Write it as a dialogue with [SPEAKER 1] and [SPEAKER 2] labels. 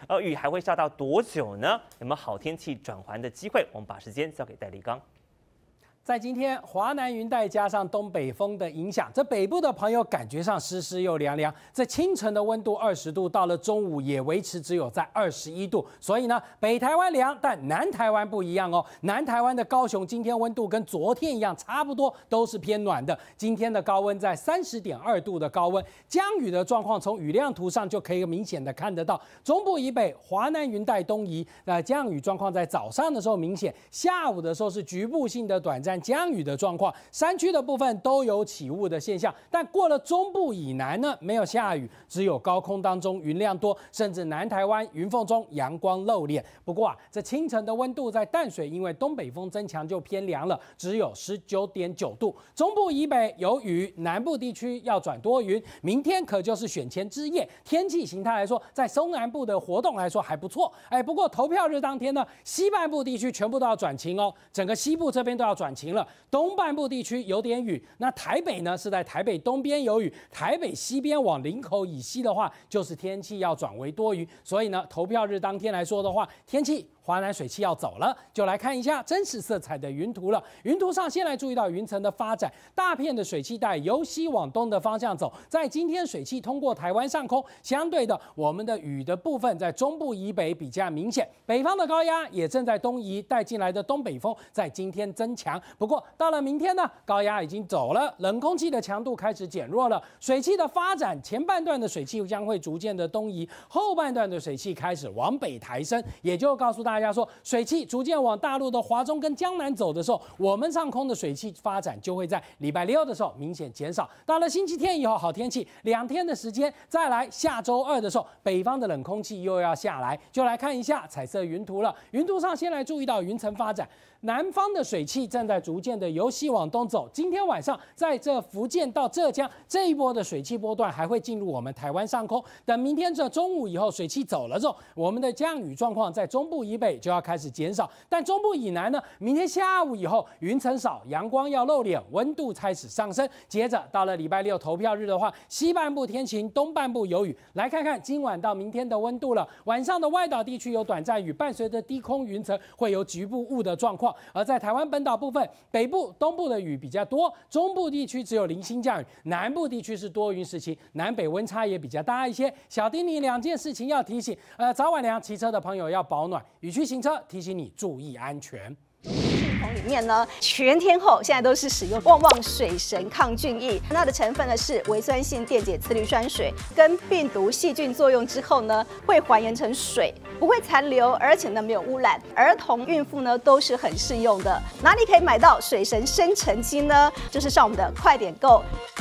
[SPEAKER 1] 雨还会下到多久呢？有没有好天气转圜的机会？我们把时间交给戴立刚。
[SPEAKER 2] 在今天，华南云带加上东北风的影响，这北部的朋友感觉上湿湿又凉凉。这清晨的温度20度，到了中午也维持只有在21度。所以呢，北台湾凉，但南台湾不一样哦。南台湾的高雄今天温度跟昨天一样，差不多都是偏暖的。今天的高温在30.2度的高温，降雨的状况从雨量图上就可以明显的看得到。中部以北，华南云带东移，降雨状况在早上的时候明显，下午的时候是局部性的短暂降雨的状况，山区的部分都有起雾的现象，但过了中部以南呢，没有下雨，只有高空当中云量多，甚至南台湾云缝中阳光露脸。不过这清晨的温度在淡水，因为东北风增强就偏凉了，只有19.9度。中部以北有雨，南部地区要转多云。明天可就是选前之夜，天气形态来说，在中南部的活动来说还不错。不过投票日当天呢，西半部地区全部都要转晴哦，整个西部这边都要转晴了，东半部地区有点雨。那台北呢是在台北东边有雨，台北西边往林口以西的话，就是天气要转为多云。所以呢，投票日当天来说的话，天气华南水汽要走了，就来看一下真实色彩的云图了。云图上先来注意到云层的发展，大片的水汽带由西往东的方向走。在今天水汽通过台湾上空，相对的我们的雨的部分在中部以北比较明显，北方的高压也正在东移，带进来的东北风在今天增强。不过到了明天呢，高压已经走了，冷空气的强度开始减弱了，水汽的发展，前半段的水汽将会逐渐的东移，后半段的水汽开始往北抬升，也就告诉大家说，水汽逐渐往大陆的华中跟江南走的时候，我们上空的水汽发展就会在礼拜六的时候明显减少。到了星期天以后，好天气2天的时间，再来下周2的时候，北方的冷空气又要下来，就来看一下彩色云图了。云图上先来注意到云层发展，南方的水汽正在逐渐的由西往东走。今天晚上在这福建到浙江这一波的水汽波段还会进入我们台湾上空。等明天这中午以后，水汽走了之后，我们的降雨状况在中部以北就要开始减少，但中部以南呢，明天下午以后云层少，阳光要露脸，温度开始上升。接着到了礼拜六投票日的话，西半部天晴，东半部有雨。来看看今晚到明天的温度了。晚上的外岛地区有短暂雨，伴随着低空云层会有局部雾的状况。而在台湾本岛部分，北部、东部的雨比较多，中部地区只有零星降雨，南部地区是多云时期，南北温差也比较大一些。小叮咛2件事情要提醒，早晚凉，骑车的朋友要保暖，雨区行车提醒你注意安全。
[SPEAKER 3] 系统里面呢，全天候现在都是使用旺旺水神抗菌液，它的成分呢是微酸性电解次氯酸水，跟病毒细菌作用之后呢，会还原成水，不会残留，而且呢没有污染，儿童、孕妇呢都是很适用的。哪里可以买到水神生成机呢？就是上我们的快点购。